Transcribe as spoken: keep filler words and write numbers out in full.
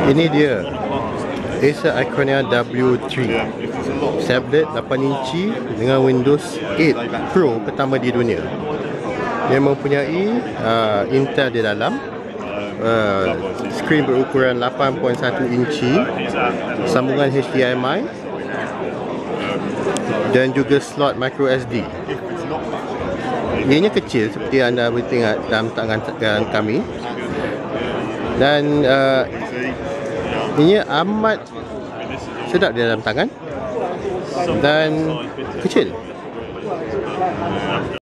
Ini dia Acer Iconia W tiga, tablet lapan inci dengan Windows lapan Pro pertama di dunia. Dia mempunyai uh, Intel di dalam, uh, skrin berukuran lapan perpuluhan satu inci, sambungan H D M I dan juga slot micro S D. Ianya kecil seperti anda boleh tengok dalam tangan kami, dan uh, ianya amat sedap di dalam tangan dan kecil.